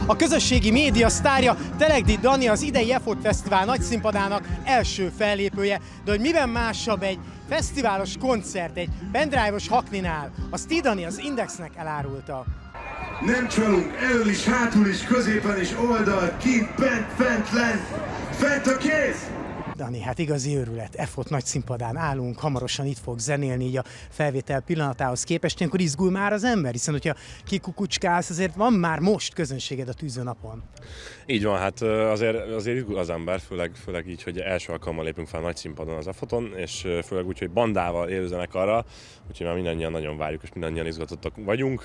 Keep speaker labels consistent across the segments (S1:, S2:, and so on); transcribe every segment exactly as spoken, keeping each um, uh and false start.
S1: A közösségi média sztárja, Telegdi Dani az idei e fot Fesztivál nagyszínpadának első fellépője, de hogy miben másabb egy fesztiválos koncert, egy pendrive-os hakninál, azt Dani az Indexnek elárulta.
S2: Nem csalunk, elől is, hátul is, középen is, oldalt, kint, bent, fent, lent, fent a kéz!
S1: Dani, hát igazi őrület, e fot nagyszínpadán állunk, hamarosan itt fog zenélni így a felvétel pillanatához képest, ilyenkor izgul már az ember, hiszen hogyha kikukucskálsz, azért van már most közönséged a tűzőnapon.
S3: Így van, hát azért, azért izgul az ember, főleg, főleg így, hogy első alkalommal lépünk fel nagyszínpadon az e foton, és főleg úgy, hogy bandával élőzenek arra, úgyhogy már mindannyian nagyon várjuk, és mindannyian izgatottak vagyunk.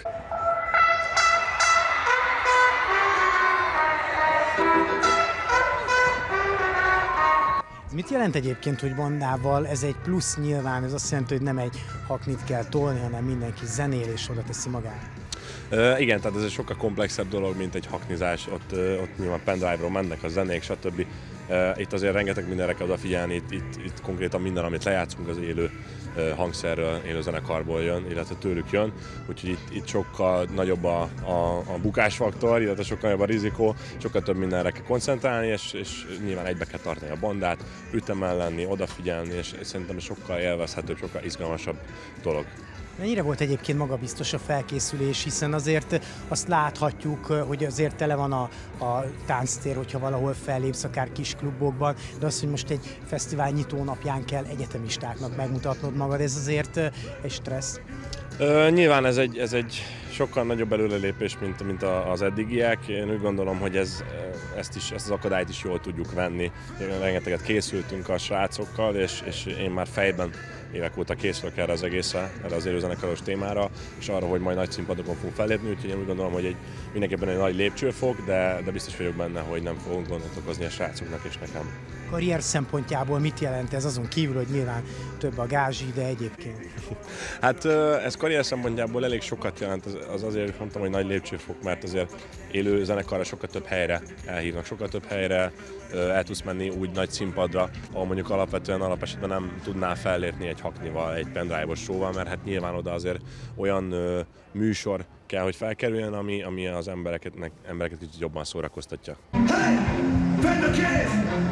S1: Mit jelent egyébként, hogy bandával? Ez egy plusz nyilván, ez azt jelenti, hogy nem egy haknit kell tolni, hanem mindenki zenél és oda teszi magát.
S3: Uh, igen, tehát ez egy sokkal komplexebb dolog, mint egy haknizás, ott, uh, ott nyilván pendrive-ról mennek a zenék, stb. Uh, itt azért rengeteg mindenre kell odafigyelni, itt, itt, itt konkrétan minden, amit lejátszunk, az élő uh, hangszerről, élő zenekarból jön, illetve tőlük jön, úgyhogy itt, itt sokkal nagyobb a, a, a bukásfaktor, illetve sokkal nagyobb a rizikó, sokkal több mindenre kell koncentrálni, és, és nyilván egybe kell tartani a bandát, ütemel lenni, odafigyelni, és szerintem sokkal élvezhetőbb, sokkal izgalmasabb dolog.
S1: Mennyire volt egyébként magabiztos a felkészülés, hiszen azért azt láthatjuk, hogy azért tele van a, a tánctér, hogyha valahol fellépsz, akár kis klubokban, de az, hogy most egy fesztivál nyitónapján kell egyetemistáknak megmutatnod magad, ez azért egy stressz.
S3: Ö, nyilván ez egy, ez egy sokkal nagyobb előrelépés, mint, mint az eddigiek. Én úgy gondolom, hogy ez, ezt, is, ezt az akadályt is jól tudjuk venni. Rengeteget készültünk a srácokkal, és, és én már fejben évek óta készülök erre az egészre, erre az élőzenekaros témára, és arra, hogy majd nagy színpadokon fogunk fellépni, úgyhogy én úgy gondolom, hogy egy, mindenképpen egy nagy lépcsőfok, de, de biztos vagyok benne, hogy nem fogunk gondot okozni a srácoknak és nekem.
S1: Karrier szempontjából mit jelent ez, azon kívül, hogy nyilván több a gázsi, de egyébként?
S3: Hát ez karrier szempontjából elég sokat jelent, az azért mondtam, hogy nagy lépcsőfok, mert azért élő zenekarra sokkal több helyre elhívnak, sokkal több helyre el tudsz menni úgy nagy színpadra, ahol mondjuk alapvetően alapesetben nem tudnál fellépni egy haknival, egy pendrive-os showval, mert hát nyilván oda azért olyan ö, műsor kell, hogy felkerüljön, ami, ami az embereket, embereket kicsit jobban szórakoztatja.
S2: Hey! Fent a kéz!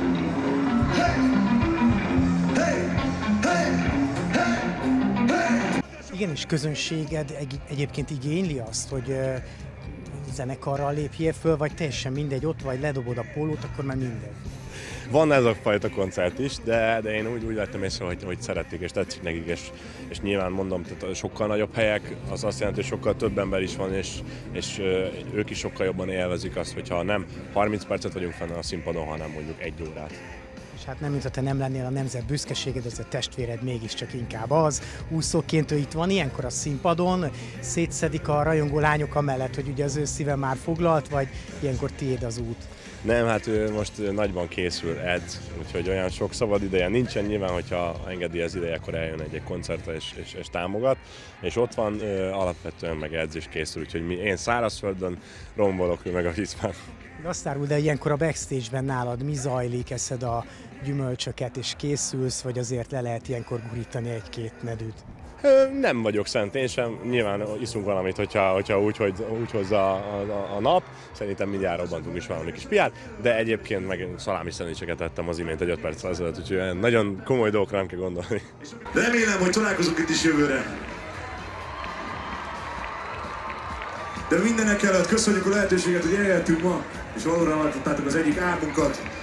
S2: Hey! Hey! Hey! Hey! Hey!
S1: Igen, és közönséged egy, egyébként igényli azt, hogy uh, zenekarral lépjél föl, vagy teljesen mindegy, ott vagy, ledobod a pólót, akkor már mindegy.
S3: Van ez a fajta koncert is, de, de én úgy, úgy vettem észre, hogy, hogy szeretik és tetszik nekik, és, és nyilván mondom, tehát sokkal nagyobb helyek, az azt jelenti, hogy sokkal több ember is van, és, és ők is sokkal jobban élvezik azt, hogyha nem harminc percet vagyunk fenn a színpadon, hanem mondjuk egy órát.
S1: És hát nem, mintha te nem lennél a nemzet büszkeséged, ez a testvéred mégiscsak inkább az. Úszóként ő itt van ilyenkor a színpadon, szétszedik a rajongó lányok amellett, hogy ugye az ő szíve már foglalt, vagy ilyenkor tiéd az út?
S3: Nem, hát ő most nagyban készül, edz, úgyhogy olyan sok szabad ideje nincsen. Nyilván, hogyha engedi az ideje, akkor eljön egy-egy koncertre és, és, és támogat. És ott van, ö, alapvetően meg edz és készül, úgyhogy mi, én szárazföldön rombolok, ő meg a vízben.
S1: Azt árul, de ilyenkor a backstage-ben nálad mi zajlik, eszed a gyümölcsöket és készülsz, vagy azért le lehet ilyenkor gurítani egy-két nedűt?
S3: Nem vagyok szent, én sem. Nyilván iszunk valamit, hogyha, hogyha úgy, hogy, úgy hozza a, a, a nap. Szerintem mindjárt robbantunk is valami kis piát, de egyébként meg szalámi szendvicseket ettem az imént egy öt perccel ezelőtt, úgyhogy nagyon komoly dolgokra nem kell gondolni.
S2: Remélem, hogy találkozunk itt is jövőre. De mindenek előtt köszönjük a lehetőséget, hogy eljöttünk ma, és valóra hallottátok az egyik álmunkat.